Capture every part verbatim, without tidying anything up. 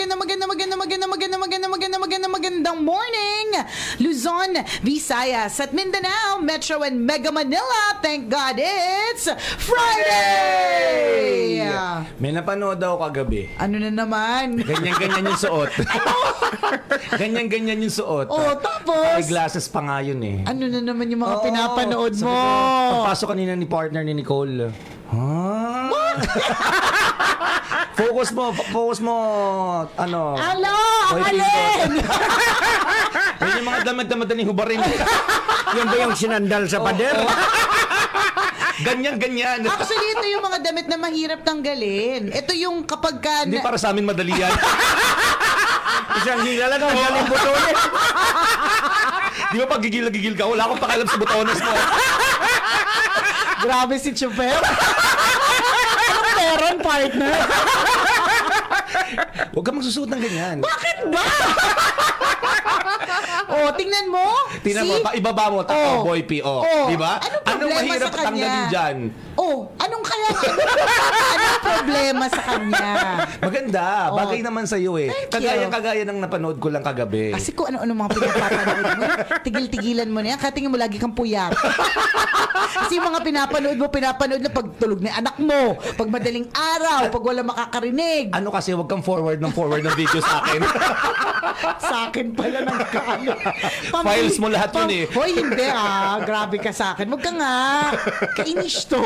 magandang, magandang, magandang, magandang, magandang, magandang, magandang, magandang, magandang morning, Luzon, Visayas, at Mindanao, Metro and Mega Manila. Thank God it's Friday! May napanood daw kagabi. Ano na naman? Ganyan-ganyan yung suot. Ganyan-ganyan yung suot. Oh, tapos? May glasses pa nga yun eh. Ano na naman yung mga Oo, pinapanood sabi mo? ko, pagpasok kanina ni partner ni Nicole. Huh? What? Focus mo, focus mo, ano? Alo, Boy alin? Yan yung mga damit-damit na hubarin. Yan ba yung sinandal sa pader? Ganyan-ganyan. Actually, ito yung mga damit na mahirap tanggalin. Ito yung kapag ka... Hindi para sa amin madali yan. Isang hila lang ang galing butones. Di ba pag gigil-gigil ka, wala akong pakialam sa butones mo. Grabe si Chuper. Anong meron, partner? Huwag ka magsusuot ng ganyan. Bakit ba? Oh, tingnan mo. Tingnan mo, See? ibaba mo, ta- Oh. oh, boy P, oh. Oh. Di ba? Anong Anong problema mahirap sa kanya? tanggalin dyan? Oh, anong kaya? Anong problema sa kanya? Maganda, Oh. bagay naman sa iyo eh. Thank Kagaya you. kagaya ng napanood ko lang kagabi. Kasi kung ano-ano mga pinapanood mo, tigil-tigilan mo na yan. Katingin mo lagi kang puyat. Kasi yung mga pinapanood mo, pinapanood na pag tulog na anak mo, pag madaling araw, pag wala makakarinig. Ano kasi, wag kang forward ng forward ng video sa akin. Sa akin pala ng kano. Files mo lahat yun eh. Hoy, hindi ah. Grabe ka sa akin. Huwag ka nga. Kainis to.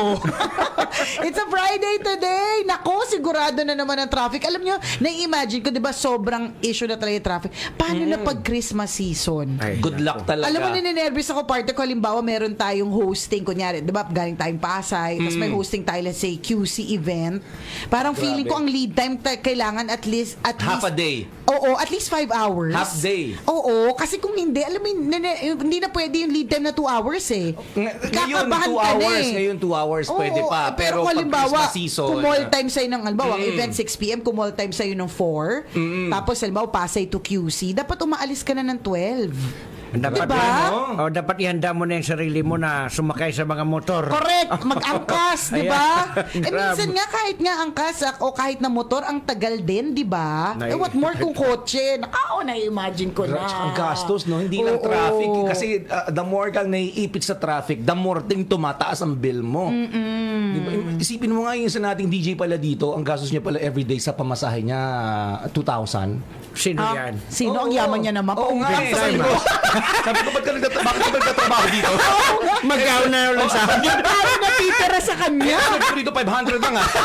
It's a Friday today. Nako, sigurado na naman ang traffic. Alam nyo, nai-imagine ko, di ba, sobrang issue na talaga yung traffic. Paano Mm. na pag Christmas season? Ay, Good luck talaga. Alam mo, ninenervous ako, parte ko, halimbawa, meron tayong hosting, kunyari, di ba, galing tayong Pasay, tapos may hosting tayo, let's say, Q C event. Parang Grabe. feeling ko, ang lead time ta- kailangan at least, at Half least, a day. Oo, at least five hours. Half day. Oo, kasi kung hindi, alam mo, nene- hindi na pwede yung lead time na two hours eh. Ng- Ngayon, Kakabahan two ka na hours. eh. Ngayon, two hours Oo, pwede pa. Pero, Pero, kung pag halimbawa, Christmas season. kung mall time sa'yo ng, halimbawa, ang Mm. event six p.m., kung mall time sa'yo ng four, tapos halimbawa, Pasay to Q C, dapat umaalis ka na ng twelve. Dapat, Diba? yan, oh, dapat ihanda mo na yung sarili mo na sumakay sa mga motor. Correct, mag-angkas, di ba? Ayan. Eh minsan nga kahit nga angkas ak- o kahit na motor, ang tagal din, di ba? Nay- Eh what more kung kotse? Nakao, na-imagine ko na. Ang gastos, no? Hindi lang Oo. traffic. Kasi uh, the more kang naiipit sa traffic, the more ting tumataas ang bill mo. Diba? Isipin mo nga yung sa nating D J pala dito, ang gastos niya pala everyday sa pamasahe niya, two thousand. Sino Ah, yan? sino? Ang Oo. yaman niya naman. Oo nga, Paubig eh. sa Sabi iyo. ko, sabi ko, ba't ka nagtat- bakit ka nagtatrabaho dito? Magkao na ulit sa akin. Paano natitira sa kanya? Sabi ko dito, five hundred lang ah.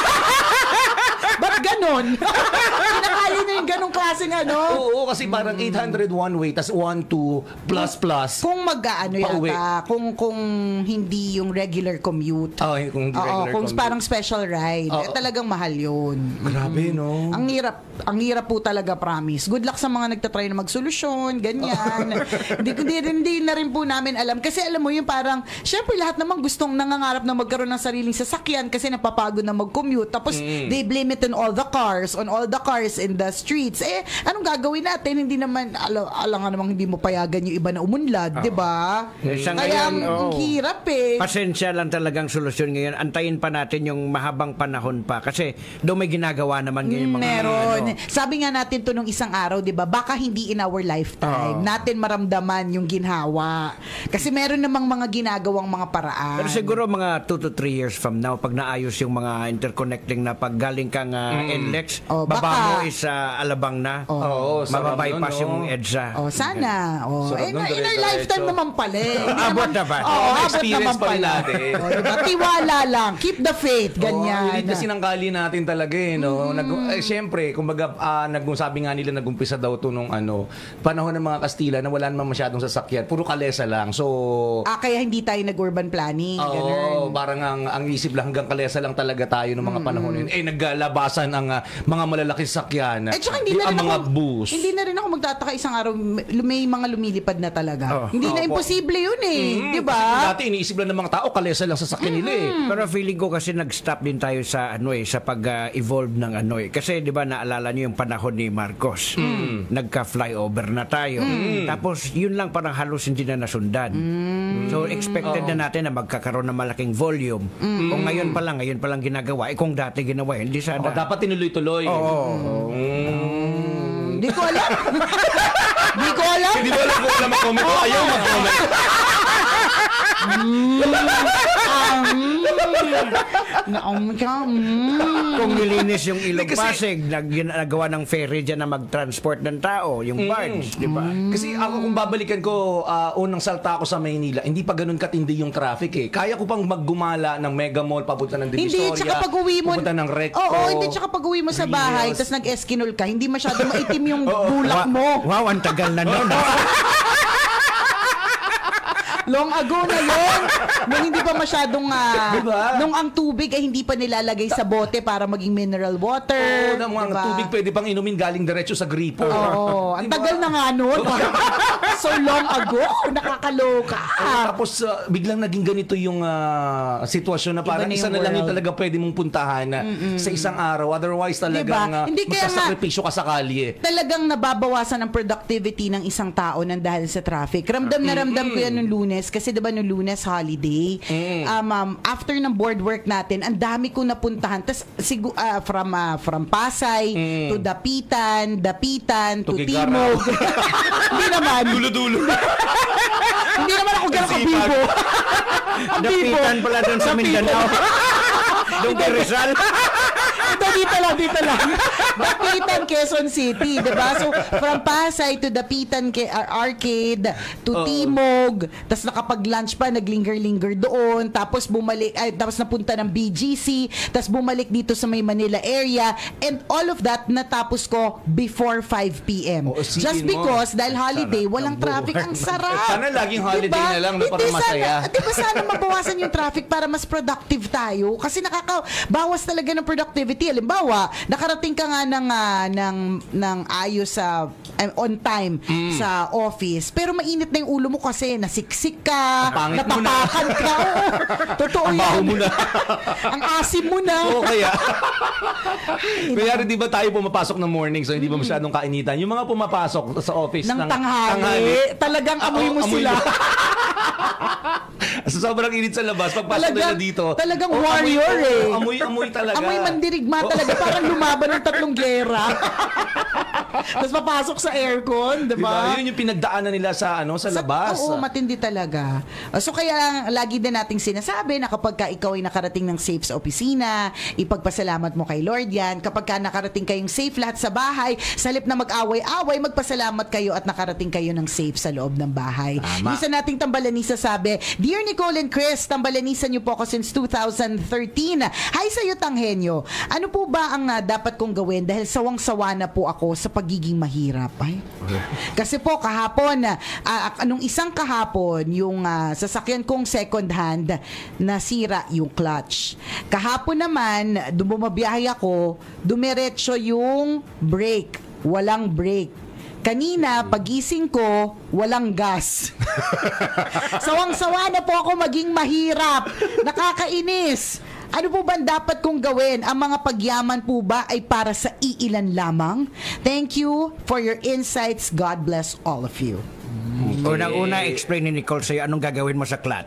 Ba't ganon? Kinakaya niya yung ganong klaseng ano? Oo, kasi parang eight hundred one way, tas one two plus plus. Kung mag-ano Pauwi. yata, kung kung hindi yung regular commute. Oh, kung hindi Oo, regular kung commute. parang special ride, eh, Oo. talagang mahal yun. Grabe, no? Ang hirap, ang hirap po talaga, promise. Good luck sa mga nagtatry na magsolusyon, ganyan. Hindi, hindi, hindi na rin po namin alam. Kasi alam mo yung parang, syempre lahat naman gustong nangangarap na magkaroon ng sariling sasakyan kasi napapagod na mag-commute. Tapos, they blame it on all the cars, on all the cars in the streets. Eh, anong gagawin natin? Hindi naman, alam, alam nga namang hindi mo payagan yung iba na umunlad, di ba? Eh, sa Kaya, ngayon, ang oo. hirap eh. Pasensya lang talagang solusyon ngayon. Antayin pa natin yung mahabang panahon pa. Kasi doon may ginagawa naman ngayon mga Meron. ano. Sabi nga natin to nung isang araw, 'di ba? Baka hindi in our lifetime Oo. natin maramdaman yung ginhawa. Kasi meron namang mga ginagawang mga paraan. Pero siguro mga two to three years from now, pag naayos yung mga interconnecting na pag galing kang uh, N L E X, Oh, baba baka- mo is uh, Alabang na. Oo, sarap Mababypass nun, yung no? EDSA. Oh, sana. Oh, Sarap eh, nun, na, in our dire-diretso. lifetime naman pala. eh. Hindi Abot na ba? Oo, Oo, abot experience naman pa rin pala. natin. Oh, diba? Tiwala lang. Keep the faith. Ganyan. Oo, ang sinangkali natin talaga eh, no? Nag, eh, syempre, kumbaga, ah, nag, sabi nga nila, nagumpisa daw to nung ano, panahon ng mga Kastila na wala naman masyadong sasakyan. Puro kalesa lang. So, Ah, kaya hindi tayo nag-urban planning. oo, Ganun. parang ang, ang isip lang hanggang kalesa lang talaga tayo ng mga panahon yun. Eh, naggalabasan ang ah, mga malalaking sakyan. Eh, tsaka hindi na ang rin mga ako, bus. hindi na rin ako magtataka isang araw, may mga lumilipad na talaga. Oh. Hindi na Opo. imposible yun eh. Mm, Di kasi ba? dati iniisip lang ng mga tao, kalesa lang sasakyan nila eh. Pero feeling ko kasi nag-stop din tayo sa ano eh, sa pag-evolve ng ano eh. Kasi 'di ba naalala niyo yung panahon ni Marcos. Nagka-flyover na tayo. Tapos yun lang parang halos hindi na nasundan. So expected na natin na magkakaroon ng malaking volume. Kung ngayon pa lang, ngayon pa lang ginagawa, eh kung dati ginawa, hindi sana. Oh, dapat tinuloy-tuloy. Oo. Mm. Hindi ko alam. Hindi ko alam. Hindi mo alam kung alam mag-comment o ayaw mag-comment. Naum ka. Mm. Kung nilinis yung Ilog Kasi- Pasig, nag, nagawa ng ferry dyan na mag-transport ng tao, yung barge, di ba? Kasi ako kung babalikan ko, ah, unang salta ako sa Maynila, hindi pa ganun katindi yung traffic eh. Kaya ko pang maggumala ng Mega Mall, papunta ng Divisoria. Hindi, tsaka pag uwi mo. Papunta ng Recto. Oo, hindi, tsaka pag uwi mo sa bahay, Rios. tapos nag-eskinol ka, hindi masyado maitim yung bulak mo. Wow, ang tagal na nun. ah. Long ago na yun. Nung hindi pa masyadong, ah, Diba? nung ang tubig ay hindi pa nilalagay sa bote para maging mineral water. Oo, ng mga diba? tubig pwede pang inumin galing diretso sa gripo. Oo, ang tagal na nga nun. So long ago, nakakaloka. Ah, tapos uh, biglang naging ganito yung uh, sitwasyon na parang Iba na isa yung na lang yung world. talaga pwede mong puntahan uh, sa isang araw. Otherwise talagang Diba? uh, Hindi, kaya nga- magsasakripisyo ka sa kalye. Talagang nababawasan ang productivity ng isang tao nang dahil sa traffic. Ramdam na ramdam ko yan nung Lunes kasi 'di ba nung Lunes holiday. Um, um, after ng board work natin, ang dami kong napuntahan. Tas sigu- ah, from ah, from Pasay to Dapitan, Dapitan to To Gigara. Timog. Hindi naman. Dulo-dulo. Hindi naman ako ganun Ang sipag. kabibo. Ang bibo. Dapitan pala doon sa Mindanao. Doon kay Rizal. Ito, dito lang, dito lang. Dapitan, Quezon City, diba? So, from Pasay to Dapitan Ke- Ar- Arcade to Oo. Timog, tapos nakapag-lunch pa, naglinger-linger doon, tapos bumalik, ay, tapos napunta ng B G C, tapos bumalik dito sa may Manila area, and all of that natapos ko before five p.m. Oo, isipin Just mo. because, dahil holiday, Sarap walang ng traffic, buhay. ang sarap. Sana laging holiday Diba? na lang na Hindi, para masaya. Sana, diba sana mabawasan yung traffic para mas productive tayo? Kasi nakakabawas talaga ng productivity. Halimbawa, nakarating ka nga ng, ah, ng, ng ayos sa on time Mm. sa office, pero mainit na yung ulo mo kasi nasiksik ka, Pangit mo na. natapakan ka. Oo, totoo Ang yan. baho mo na. Ang asim mo na. Oo, kaya. Kaya rin di ba tayo pumapasok ng morning so hindi ba masyadong kainitan? Yung mga pumapasok sa office Ng ng, tanghali, talagang amoy mo Oo, amoy sila. So, sobrang init sa labas. Pagpasok nila Talagang- dito. talagang oh, warrior amoy, eh. oh, Amoy, amoy talaga. Amoy mandirigma Oh. talaga. Parang lumaban ng tatlong gera. Tapos papasok sa aircon, di Diba? ba? Yun yung pinagdaanan nila sa ano sa labas. Oo, matindi talaga. Uh, So kaya lagi din nating sinasabi na kapag ka ikaw ay nakarating ng safe sa opisina, ipagpasalamat mo kay Lord yan. Kapag ka nakarating kayong safe lahat sa bahay, sa halip na mag-away-away, magpasalamat kayo at nakarating kayo ng safe sa loob ng bahay. Tama. Isa nating tambalanisa sabi, Dear Nicole and Chris, tambalanisan niyo po ako since two thousand thirteen. Hi sa iyo, Tanghenyo. Ano po ba ang uh, dapat kong gawin dahil sawang-sawa na po ako sa pagiging mahirap? Ay. Kasi po kahapon, uh, anong isang kahapon, yung uh, sasakyan kong second hand, nasira yung clutch. Kahapon naman, dumabiyahe ako, dumiretso yung brake. Walang brake. Kanina, pagising ko, walang gas. Sawang-sawa na po ako maging mahirap. Nakakainis. Ano po ba dapat kong gawin? Ang mga pagyaman po ba ay para sa iilan lamang? Thank you for your insights. God bless all of you. Unang-una, explain ni Nicole sa'yo anong gagawin mo sa clutch.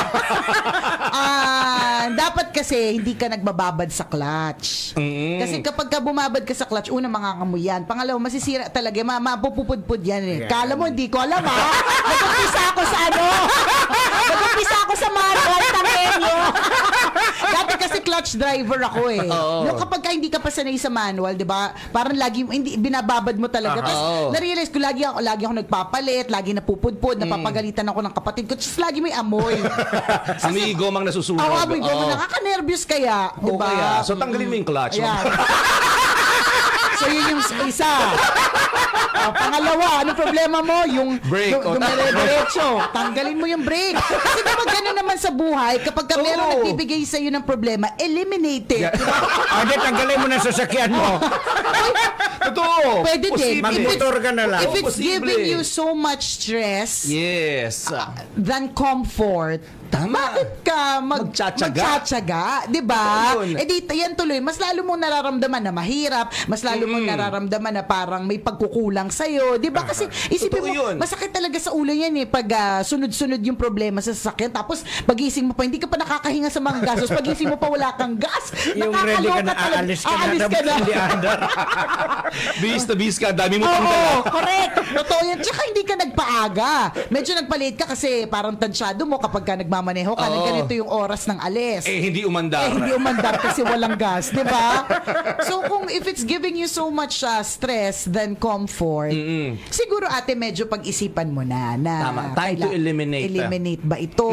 Ah, dapat kasi hindi ka nagbababad sa clutch. Mm. Kasi kapag ka bumabad ka sa clutch, una mangangamoy yan. Pangalawa, masisira talaga. Ma mapupupudpud yan eh. Yeah. Kala mo, hindi ko alam ha. Nag-umpisa ako sa ano. Nag-umpisa ako sa manual, Tanghenyo. Dati kasi clutch driver ako eh. Oo. Yung kapag ka hindi ka pa sanay sa manual, di ba? Parang lagi, hindi, binababad mo talaga. Aha. Tapos, Oo. na-realize ko, lagi ako, lagi ako nagpapalit, lagi napupudpud, napapagalitan ako ng kapatid ko. Tapos lagi may amoy. Amigo mang nasusunog. Ako, amigo mo, Oo. nakaka-nervous kaya. Di Oo, ba? kaya. So tanggalin mo yung clutch. Ayan. So yun yung isa. O, pangalawa, ano problema mo? Yung Brake. du- dumire-diretso. Tanggalin mo yung brake. Kasi kapag gano'n naman sa buhay, kapag ka meron Oo. nagbibigay sa'yo ng problema, eliminate it. Yeah. O, di, tanggalin mo na sa sasakyan mo. Totoo. Pwede din. Posible. Magmotor ka na lang. If Oo, it's posible. giving you so much stress Yes. than comfort, Tama. bakit ka mag, Magtsatsaga. magtsatsaga? Di ba? Oo, yun. Eh di, yan tuloy, mas lalo mong nararamdaman na mahirap, mas lalo mong nararamdaman na parang may pagkukulang sa'yo. Di ba? Kasi isipin Totoo mo, yun. masakit talaga sa ulo yan eh, pag ah, sunod-sunod yung problema sa sasakyan, tapos pagising mo pa, hindi ka pa nakakahinga sa mga gasos, pagising mo pa wala kang gas. Yung ready ka Nakakaloka na, talaga. aalis ka na. Aalis ka na. Hindi andar. Bis na bis ka, dami mo Oo, tanggal. correct. Totoo yan. Tsaka hindi ka nagpaaga. Medyo nagpa-late ka kasi parang tansyado mo kapag ka nagmamaneho ka. Oo. Ganito yung oras ng alis. Eh, hindi umandar. Eh, hindi umandar kasi walang gas, di ba? So, kung if it's giving you so much uh, stress than comfort, Mm-mm. siguro ate, medyo pag-isipan mo na na Tama. Time to kaila- eliminate. Eliminate ba ito?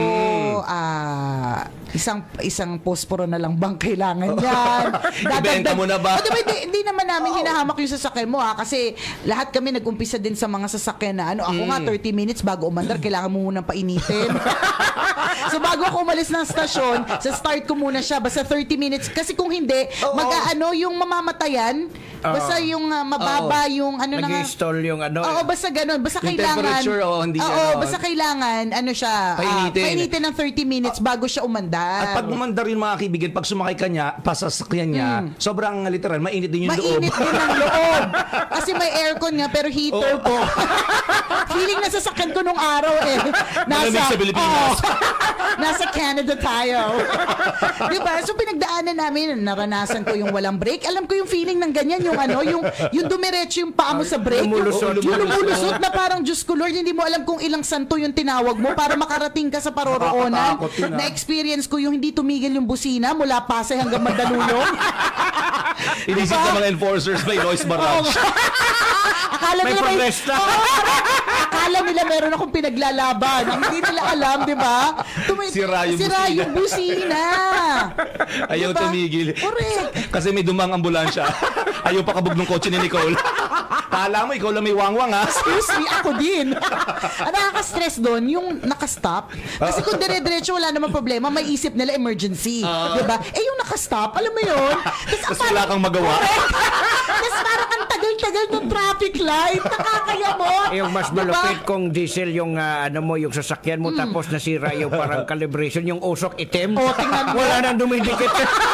Ah, isang isang posporo na lang bang kailangan yan? Ibenta mo na ba? O, diba, hindi, hindi naman namin hinahamak yung sasakyan mo ha, kasi lahat kami nag-umpisa din sa mga sasakyan na ano, ako nga thirty minutes bago umandar, kailangan mo munang painitin. So bago ako umalis ng stasyon, sa start ko muna siya, basta thirty minutes. Kasi kung hindi, Oo. mag-ano yung mamamatayan, basta yung uh, mababa Oo. yung ano na nga. Nag-install yung ano. Oo, basta ganun. Basta Yung kailangan. temperature, oo, hindi Oo, ano. basta kailangan, ano siya, ah, Painitin. painitin ng thirty minutes bago siya umandar. At pag umandar yung mga kaibigan, pag sumakay ka niya, pasasakyan niya, sobrang literal, mainit din yung loob. Mainit din ang loob. Kasi may aircon nga, pero heater Oo. po. Feeling na sasakyan ko nung araw eh. Malamig sa Pilipinas. Oo. Nasa Canada tayo. Diba? So pinagdaanan namin, naranasan ko yung walang brake. Alam ko yung feeling ng ganyan, yung ano, yung, yung dumiretso yung paa mo sa brake. Lumulusot. Yung, yung lumulusot na parang, Diyos ko Lord, hindi mo alam kung ilang santo yung tinawag mo para makarating ka sa paroroonan. Nakakatakot yun, ah. Na-experience ko yung hindi tumigil yung busina mula Pasay hanggang Mandaluyong. Inisip Diba? ng mga enforcers, may noise barrage. Akala May nila progress na. Oo, akala nila meron akong pinaglalaban. Ang hindi nila alam, di ba? Tumi- Sira yung Sira busina. yung busina. Ayaw Diba? tumigil. Correct. Kasi may dumang ambulansya. Ayaw pakabog ng kotse ni Nicole. Kala mo, ikaw lang may wangwang, ha? Excuse me, ako din. Ang nakaka-stress doon, yung nakastop. Kasi kung dire-diretso, wala namang problema, may isip nila emergency. di ba? Eh, yung nakastop, alam mo yun? Tapos wala kang magawa. Tapos parang ang tagal-tagal ng traffic light. Nakakaya mo. Eh, yung mas Diba? malupit kung diesel yung ah, ano mo yung sasakyan mo tapos nasira yung parang calibration yung usok itim. O, tingnan mo. Wala nang dumidikit.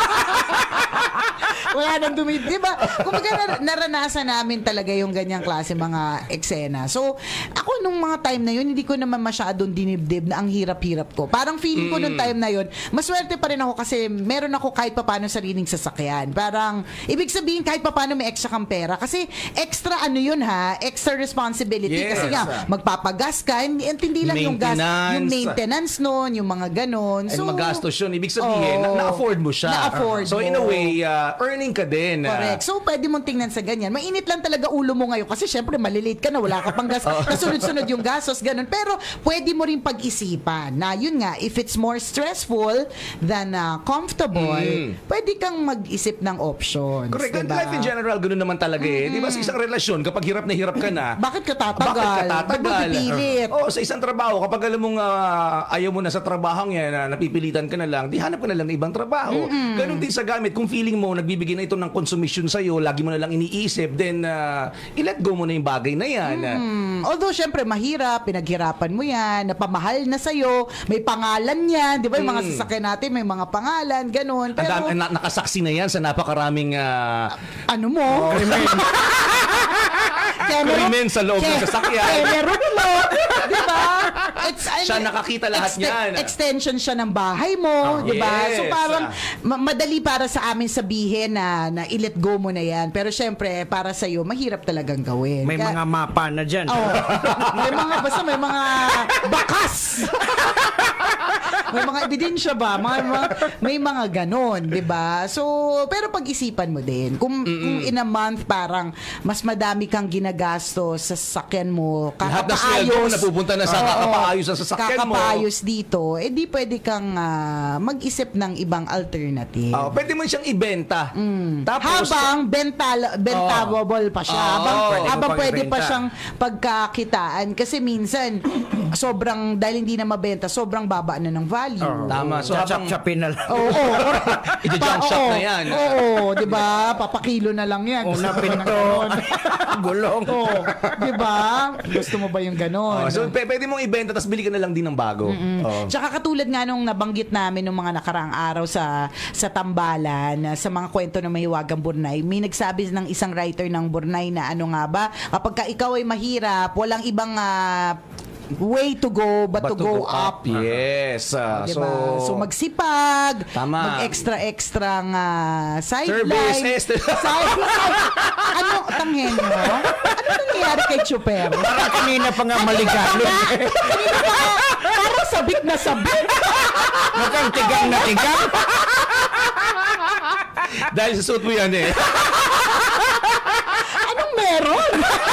Wala nang dumi. Di ba? Kumbaga nar- naranasan namin talaga yung ganyang klase mga eksena. So, ako nung mga time na yun, hindi ko naman masyadong dinibdib na ang hirap-hirap ko. Parang feeling ko nung time na yun, maswerte pa rin ako kasi meron ako kahit papano sariling sasakyan. Parang, ibig sabihin kahit papano may extra kang pera. Kasi extra ano yun ha, extra responsibility. Yes. Kasi nga, magpapagas ka, hindi, hindi lang yung gas, Maintenance. yung maintenance nun, yung mga ganon. And magastos yun. Ibig sabihin, Oo. na- na-afford mo siya. Na-afford so, in a mo. way, uh, earning ka din. ah. Correct. So, pwede mong tingnan sa ganyan. Mainit lang talaga ulo mo ngayon kasi syempre malilate ka na, wala ka pang gas. Kasunod-sunod yung gastos, ganun. Pero pwede mo rin pag-isipan na yun nga, if it's more stressful than uh, comfortable, pwede kang mag-isip ng options. Correct. And diba? life in general, ganun naman talaga eh. Di ba sa isang relasyon, kapag hirap na hirap ka na, Bakit ka tatagal? bakit ka Ba't mo tatagal? pipilit? Oo, sa isang trabaho, kapag alam mong ah, ayaw mo na sa trabaho yan, na napipilitan ka na lang, di hanap ka na lang ng ibang trabaho. Ganun din sa gamit. Kung feeling mo, nagbibigay na ito ng consumption sa'yo, lagi mo na lang iniisip, then uh, i-let go mo na yung bagay na yan. Hmm. Although, syempre, mahirap, pinaghirapan mo yan, napamahal na sa'yo, may pangalan yan, di ba? Yung mga sasakyan natin, may mga pangalan, ganun. Ang Pero, dami- na- nakasaksi na yan sa napakaraming ah, ano mo? krimen sa loob ng sasakyan. Eh, meron mo. Di ba? It's, Siya nakakita lahat niyan. Extension siya ng bahay mo. Di ba? So yes. parang ma- madali para sa amin sabihin na, na i-let go mo na yan. Pero syempre, para sa'yo, mahirap talagang gawin. May Kaya- mga mapa na dyan. Oh, may mga, basta may mga bakas. May mga ebidensya ba? Mga, mga, may mga ganon, di ba? So, pero pag-isipan mo din. Kung, kung in a month, parang mas madami kang ginagastos sa sasakyan mo, Lahat na sweldo mo napupunta na sa Oo, kakapaayos sa sasakyan mo. Kakapaayos dito, eh di pwede kang ah, mag-isip ng ibang alternative. Oh, pwede mo siyang ibenta. Tapos, Habang bental, bentable pa siya. Oo, habang pwede mo habang pang pwede pa ibenta. siyang pagkakitaan. Kasi minsan, sobrang, dahil hindi na mabenta, sobrang baba na ng value. Tama. So, habang Chachap-chapin na lang. Oo, oo. i-junk shop Oo, na yan. Oo, di ba? Papakilo na lang yan. Una Gusto mo ng pinto. ganon. Gulong. Oo, di ba? Gusto mo ba yung ganon? Oh, so, p- pwede mong ibenta, tapos bili ka na lang din ng bago. Oh. Tsaka katulad nga nung nabanggit namin nung mga nakaraang araw sa sa Tambalan, sa mga kwento ng Mahiwagang Burnay, may nagsabi ng isang writer ng Burnay na ano nga ba, kapag ka ikaw ay mahirap, walang ibang ah, way to go but, to, go, up. Yes. Uh, Diba? so, So, magsipag, Tama. mag-extra-extra nga sideline. Services. Side, side, ano, tanghen mo? Ano nangyayari kay Chuper? Parang kanina pa nga maligalig. Kanina pa, parang sabik na sabik. Mukhang tigang na tigang. dahil sa suit mo yan eh. Anong meron?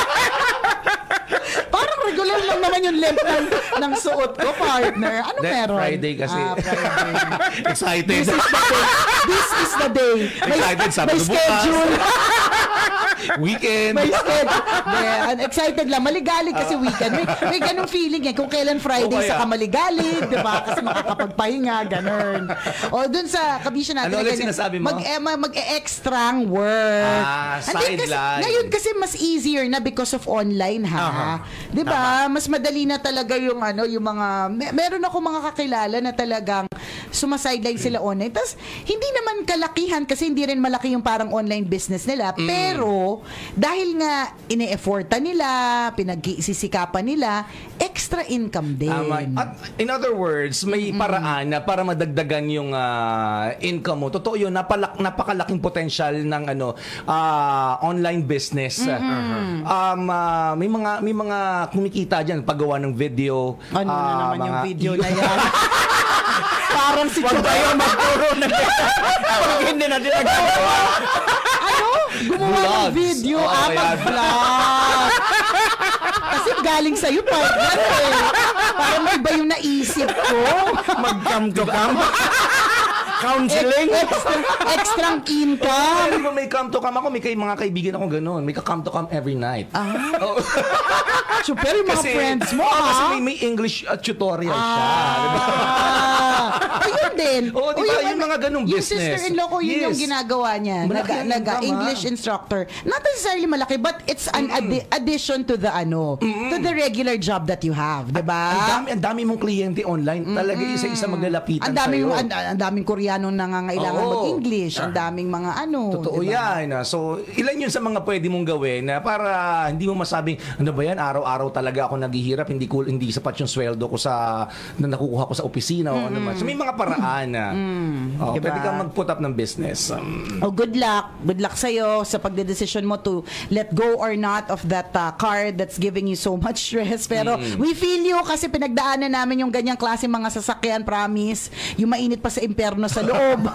Parang regular lang naman yung length ng, ng suot ko, partner. Anong That meron? Friday kasi. Ah, Friday. Excited. This is the day. This is the day. May, Excited, Sabado may bukas. schedule. Weekend. May schedule. Yeah, excited lang. Maligalig kasi weekend. May, may ganong feeling eh. Kung kailan Friday, O kaya- saka maligalig. Diba? Kasi makakapagpahinga. Ganon. O dun sa kabisya natin. Ano na ulit ganyan, sinasabi mo? Mag, eh, mag, mag-extrang work. Ah, And then kasi- sideline. Ngayon kasi mas easier na because of online ha. Aha. 'Di ba? Mas madali na talaga yung ano, yung mga may- meron ako mga kakilala na talagang sumasideline sila online. Tapos hindi naman kalakihan kasi hindi rin malaki yung parang online business nila, Mm. pero dahil nga ine-effortan nila, pinag-iisisikapan nila, extra income din. Tama. At in other words, may paraan na para madagdagan yung ah, income mo. Totoo yun, napalak, napakalaking potential ng ano ah, online business. Um, ah, may mga may mga kumikita diyan paggawa ng video. Ano na ah, naman yung mga- video na yan? Parang si Huwag tayo magpuro na pag hindi natin nagagawa. ano? Gumawa ng Vlogs. video, Oo, ah, yan. mag-vlog. Kasi galing sa'yo, partner eh. Parang iba yung naisip ko. Mag-come to come. Counseling. Extra, extrang income. Di ba may come to come ako, may kay, mga kaibigan ako ganun. May ka-come to come every night. Ah, Oh. super yung mga friends mo, Oo, ha? kasi may, may English uh, tutorial siya. Di ba? Ah, ayun din. Oo, di ba? O, Yung mga ganung yung business. sister-in-law ko, yun yung Yes. ginagawa niya. Malaki Naga, ang naga income, English ha? instructor. Not necessarily malaki, but it's an addi- addition to the ano, to the regular job that you have. Di ba? Ang dami, ang dami mong kliyente online. Talaga isa-isa maglalapitan Ang daming sa'yo. ang, ang daming Koreanong nangangailangan Oo. mag-English, ang daming mga ano, Totoo diba? yan. ah. So, ilan yun sa mga pwede mong gawin na para hindi mo masabing, ano ba yan, araw-araw talaga ako naghihirap, hindi ko hindi sapat yung sweldo ko sa na nakukuha ko sa opisina o ano man. So, may mga paraan na oh, Diba? pwede kang mag-put up ng business. Um, Oh, good luck. Good luck sa'yo sa pagdedesisyon mo to let go or not of that uh, car that's giving you so much stress. Pero we feel you kasi pinagdaanan namin yung ganyang klase mga sasakyan, promise. Yung mainit pa sa imperno sa loob.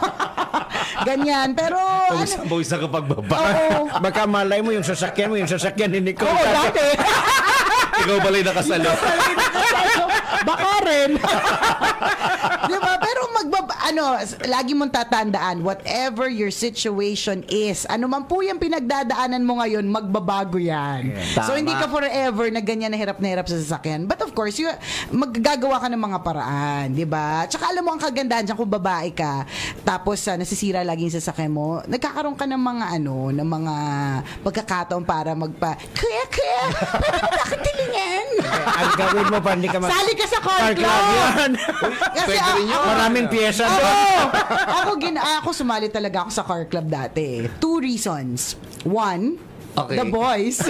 Ganyan. Pero, Pawis ano, pawis na kapag baba. oo. Baka malay mo yung sasakyan mo, yung sasakyan ni Nicole. Oo, dati. Ikaw pala yung nakasalo. Baka rin. Diba? Pero magbab ano, lagi mong tatandaan, whatever your situation is, ano man po yung pinagdadaanan mo ngayon, magbabago yan. Yeah. So, Tama. hindi ka forever na ganyan na hirap na hirap sa sasakyan. But of course, you, maggagawa ka ng mga paraan, di ba? Tsaka alam mo ang kagandahan dyan kung babae ka, tapos uh, nasisira lagi yung sasakyan mo, nagkakaroon ka ng mga ano, ng mga pagkakataon para magpa, kuya, kuya, pwede mo ba akong tilingan? Ang gawin mo pa, hindi ka mag- Sali ka sa car Car club. club yan. Kasi Pwede rin ako, yun. Maraming pyesa ako, doon. ako, gin, ako sumali talaga ako sa car club dati. Two reasons. One, Okay. the boys.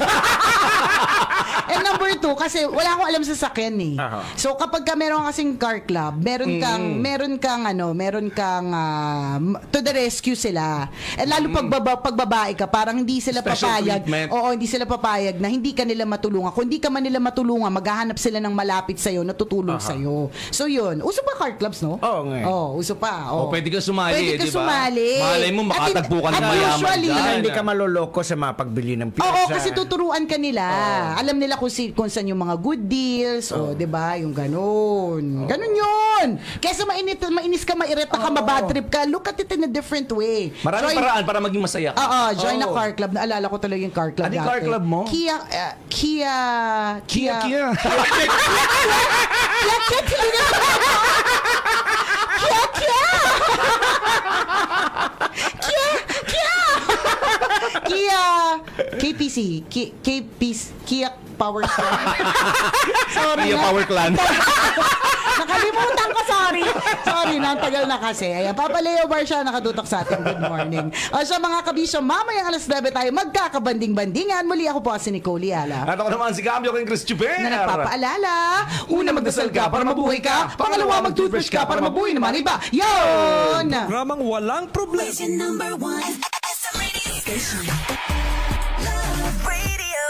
And number two, kasi wala akong alam sa sakyan eh. Aha. So kapag ka meron kasing car club, meron kang, meron kang ano, meron kang ah, to the rescue sila. And lalo pag, baba, pag babae ka, parang hindi sila Special papayag. treatment. Oo, hindi sila papayag na hindi ka nila matulungan. Kung hindi ka man nila matulungan, maghahanap sila ng malapit sa'yo na tutulong sa'yo. So yun, uso pa car clubs, no? Oo nga eh. Oo, uso pa. O, Oo. pwede ka sumali, Pwede eh, ka di ba? sumali. Malay mo, makatagpo ka ng At mayaman usually, dyan. Kaya hindi ka maloloko sa mga pagbili ng pyesa. Oo, kasi tuturuan ka nila. Alam nila kung, si, kung saan yung mga good deals, o, di ba? Yung ganun. Ganun yun. Kesa mainit, mainis ka, mairita ka, mabad trip ka, look at it in a different way. Maraming Join- paraan para maging masaya ka. Oo, join a Oo. car club. Naalala ko talaga yung car club Ano yung dati. car club mo? Kia, uh, Kia, Kia, Kia. Kia, Kia, Kia. Kia, Kia. Kia, Kia. Kia, K P C, K, KP, Kia Power Star. Sorry Kia na. Power Clan. Nakalimutan ko, sorry. Sorry, nang tagal na kasi. Ayan, Papa Leo Bar siya nakatutok sa atin. Good morning. O siya mga kabisyo, mamayang alas nuebe tayo magkakabanding-bandingan. Muli ako po si Nicole Yala. At ako naman si Cambio King Chris Chuper. Na nagpapaalala, una magdasal ka para mabuhay ka, pangalawa mag-toothbrush ka para mabuhay naman iba. Yon! Programang walang problema. Station number one. S M Radio Station. Love Radio.